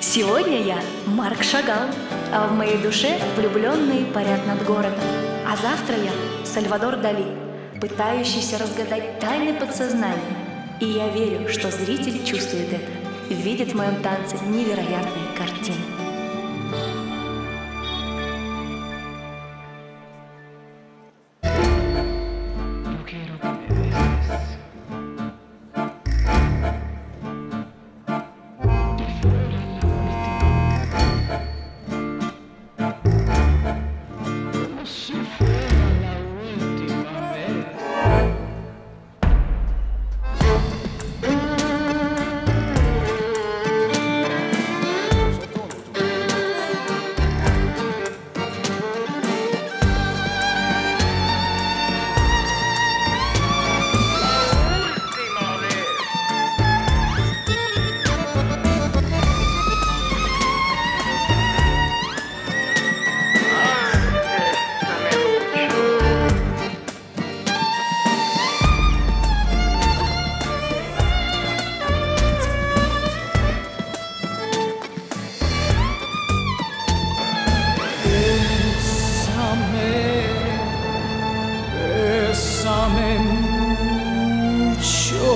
Сегодня я Марк Шагал, а в моей душе влюбленные парят над городом. А завтра я Сальвадор Дали, пытающийся разгадать тайны подсознания. И я верю, что зритель чувствует это, видит в моем танце невероятные картины. Bésame mucho,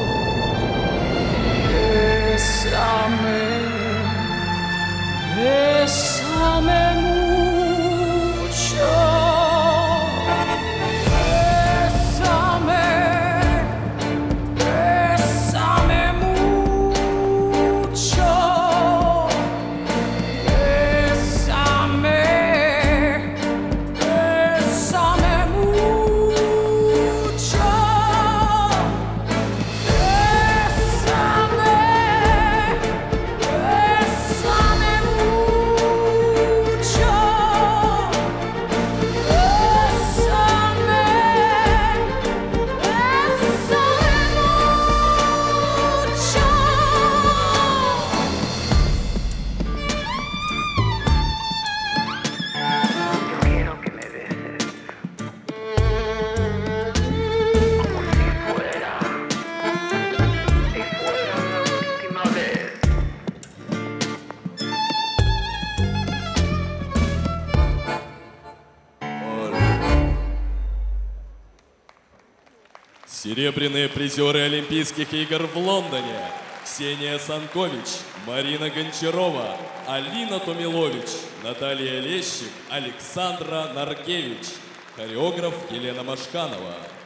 bésame, bésame mucho, bésame, bésame mucho, bésame, bésame mucho. Серебряные призеры Олимпийских игр в Лондоне: Ксения Санкович, Марина Гончарова, Алина Томилович, Наталья Лещик, Александра Наркевич, хореограф Елена Машканова.